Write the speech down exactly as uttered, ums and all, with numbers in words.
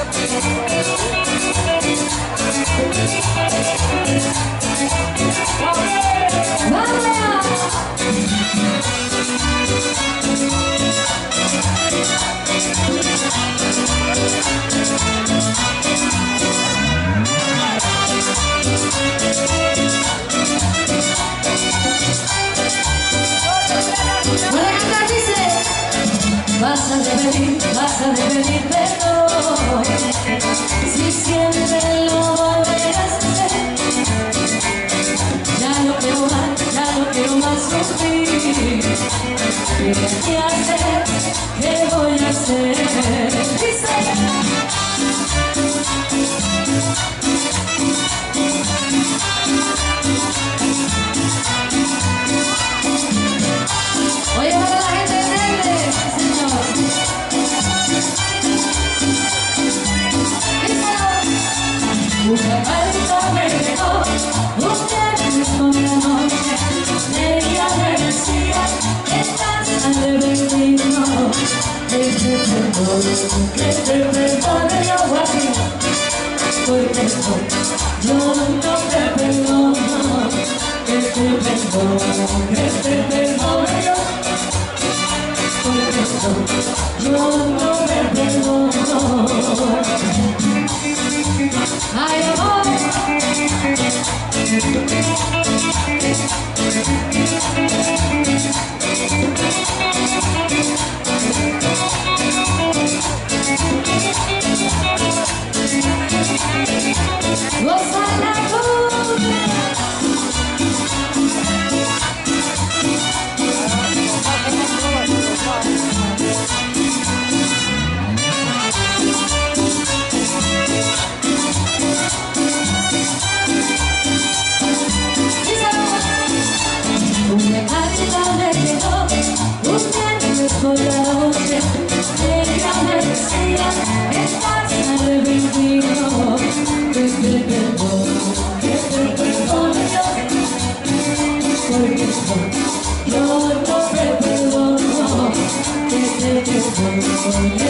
Vas a repetir, vas a repetir perdón. Si siempre lo volverás a hacer, ya no quiero más, ya no quiero más sufrir. ¿Qué hacer? ¿Qué voy a hacer? Dice. Oye, para la gente de Negre, señor. Una carta me dejó un viernes por la noche. Ella me decía que estás arrepentido, que te perdone, que te perdone yo a ti, porque yo no te perdono, que te perdone, que te perdone yo, porque yo no te perdono. Ay, amor. Goza la cumbia. Una carta me quedó un viernes por la noche. Ella me decía que estás arrepentido, que te perdono, que te perdono yo, porque yo no te perdono, que te perdono.